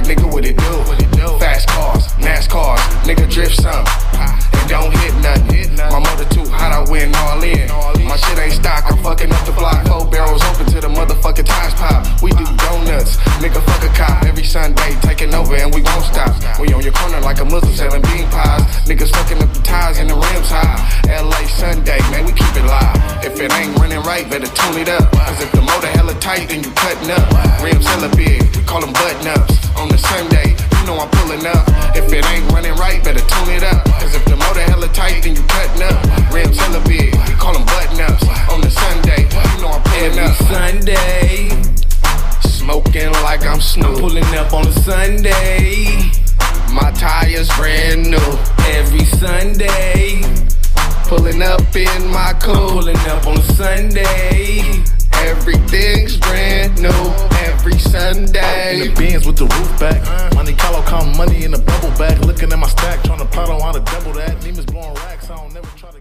nigga, what it do? Fast cars, NASCARs, nigga drift some, and don't hit nothing. My motor too hot, I win all in. My shit ain't stock, I'm fucking up the block. 4 barrels open till the motherfucking tires pop. We do donuts, nigga fuck a cop. Every Sunday taking over and we won't stop. We on your corner like a Muslim selling bean pies. Niggas fucking up the tires and the rims high. LA Sunday, man, we keep it live. If it ain't running right, better tune it up. Cause if the motor hella tight, then you cutting up. Rims hella big, we call them button ups. On the Sunday, you know I'm pulling up. If it ain't running right, better tune it up. Cause if the motor hella tight, then you cutting up. Rims hella big, we call them button ups. On the Sunday, you know I'm pulling up. Sunday, smoking like I'm Snoop. I'm pulling up on a Sunday. My tires brand new. Every Sunday, pulling up in my coupe. I'm pulling up on a Sunday. Everything's brand new every Sunday. In the Benz with the roof back. Money Carlo count money in a bubble bag. Looking at my stack, trying to plot on how to double that. Demons blowing racks, I don't never try to